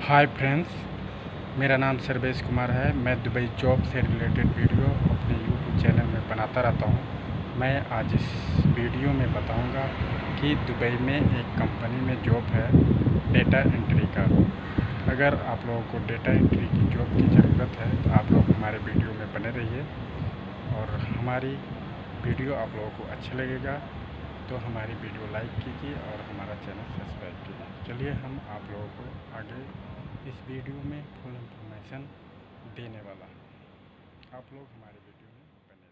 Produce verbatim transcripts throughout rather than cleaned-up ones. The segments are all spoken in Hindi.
हाय फ्रेंड्स, मेरा नाम सर्वेश कुमार है। मैं दुबई जॉब से रिलेटेड वीडियो अपने यूट्यूब चैनल में बनाता रहता हूँ। मैं आज इस वीडियो में बताऊँगा कि दुबई में एक कंपनी में जॉब है डेटा एंट्री का। अगर आप लोगों को डेटा एंट्री की जॉब की ज़रूरत है तो आप लोग हमारे वीडियो में बने रहिए, और हमारी वीडियो आप लोगों को अच्छा लगेगा तो हमारी वीडियो लाइक कीजिए और हमारा चैनल सब्सक्राइब कीजिए। चलिए हम आप लोगों को आगे इस वीडियो में फुल इंफॉर्मेशन देने वाला है। आप लोग हमारे वीडियो में बने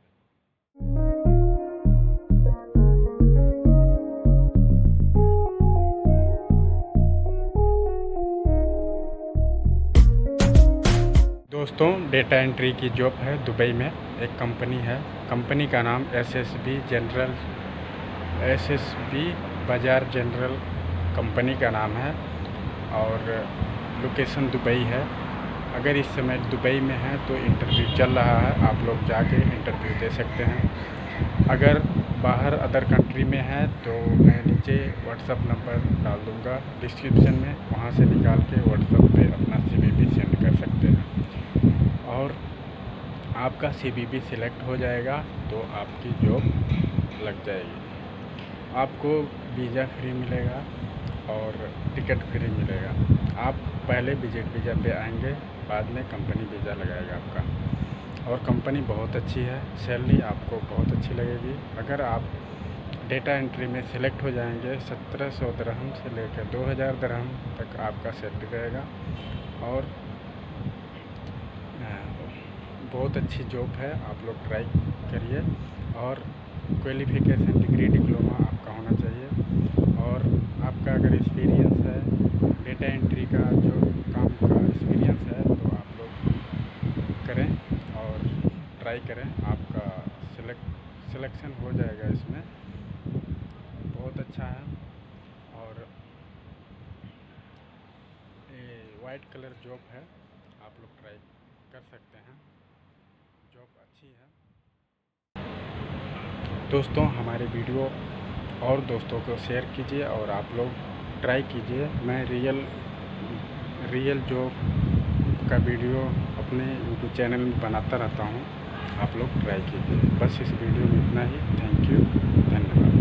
रहिए। दोस्तों, डेटा एंट्री की जॉब है दुबई में। एक कंपनी है, कंपनी का नाम S S B general S S B Bazaar general company का नाम है, और लोकेशन दुबई है। अगर इस समय दुबई में है तो इंटरव्यू चल रहा है, आप लोग जाके इंटरव्यू दे सकते हैं। अगर बाहर अदर कंट्री में है तो मैं नीचे व्हाट्सअप नंबर डाल दूँगा डिस्क्रिप्शन में, वहाँ से निकाल के व्हाट्सअप पे अपना सी वी भी सेंड कर सकते हैं, और आपका सी वी भी सिलेक्ट हो जाएगा तो आपकी जॉब लग जाएगी। आपको वीज़ा फ्री मिलेगा और टिकट फ्री मिलेगा। आप पहले विजिट वीज़ा पे आएंगे, बाद में कंपनी वीज़ा लगाएगा आपका। और कंपनी बहुत अच्छी है, सैलरी आपको बहुत अच्छी लगेगी। अगर आप डेटा एंट्री में सिलेक्ट हो जाएंगे, सत्रह सौ दरहम से लेकर दो हज़ार दरहम तक आपका सैलरी रहेगा, और बहुत अच्छी जॉब है। आप लोग ट्राई करिए, और क्वालिफ़िकेशन डिग्री डिप्लोमा आपका होना चाहिए, और आपका अगर एक्सपीरियंस है डेटा एंट्री का, जो काम का एक्सपीरियंस है, तो आप लोग करें और ट्राई करें। आपका सिलेक्ट सिलेक्शन हो जाएगा इसमें। बहुत अच्छा है, और ये वाइट कलर जॉब है, आप लोग ट्राई कर सकते हैं, जॉब अच्छी है। दोस्तों, हमारे वीडियो और दोस्तों को शेयर कीजिए, और आप लोग ट्राई कीजिए। मैं रियल रियल जॉब का वीडियो अपने यूट्यूब चैनल में बनाता रहता हूँ, आप लोग ट्राई कीजिए। बस इस वीडियो में इतना ही। थैंक यू, धन्यवाद।